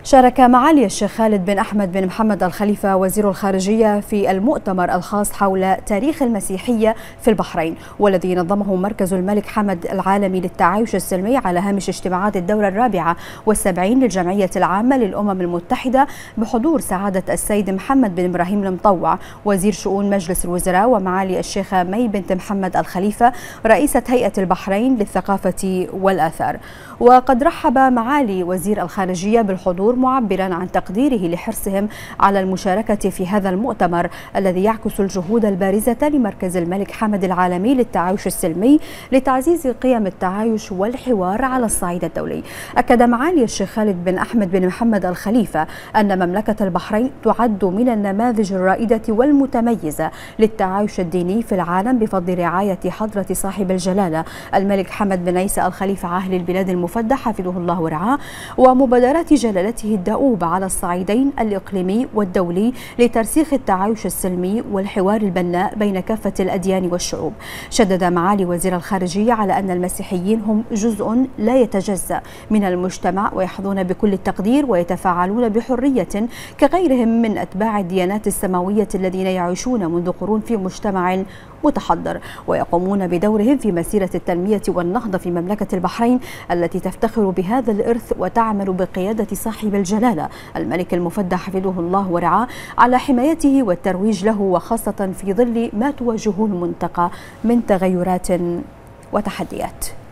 شارك معالي الشيخ خالد بن أحمد بن محمد الخليفة وزير الخارجية في المؤتمر الخاص حول تاريخ المسيحية في البحرين، والذي نظمه مركز الملك حمد العالمي للتعايش السلمي على هامش اجتماعات الدورة 74 للجمعية العامة للأمم المتحدة، بحضور سعادة السيد محمد بن إبراهيم المطوع وزير شؤون مجلس الوزراء، ومعالي الشيخة مي بنت محمد الخليفة رئيسة هيئة البحرين للثقافة والآثار. وقد رحب معالي وزير الخارجية بالحضور، معبرا عن تقديره لحرصهم على المشاركة في هذا المؤتمر الذي يعكس الجهود البارزة لمركز الملك حمد العالمي للتعايش السلمي لتعزيز قيم التعايش والحوار على الصعيد الدولي. أكد معالي الشيخ خالد بن أحمد بن محمد الخليفة أن مملكة البحرين تعد من النماذج الرائدة والمتميزة للتعايش الديني في العالم بفضل رعاية حضرة صاحب الجلالة الملك حمد بن عيسى الخليفة عاهل البلاد المفدى حفظه الله ورعاه، ومبادرات جلالته الدؤوب على الصعيدين الإقليمي والدولي لترسيخ التعايش السلمي والحوار البناء بين كافة الأديان والشعوب. شدد معالي وزير الخارجية على أن المسيحيين هم جزء لا يتجزأ من المجتمع، ويحظون بكل التقدير ويتفاعلون بحرية كغيرهم من أتباع الديانات السماوية الذين يعيشون منذ قرون في مجتمع متحضر، ويقومون بدورهم في مسيرة التنمية والنهضة في مملكة البحرين التي تفتخر بهذا الإرث وتعمل بقيادة صاحب الجلالة الملك المفدى حفظه الله ورعاه على حمايته والترويج له، وخاصة في ظل ما تواجهه المنطقة من تغيرات وتحديات.